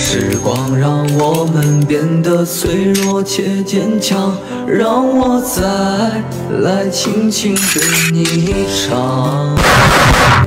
时光让我们变得脆弱且坚强，让我再来轻轻对你唱。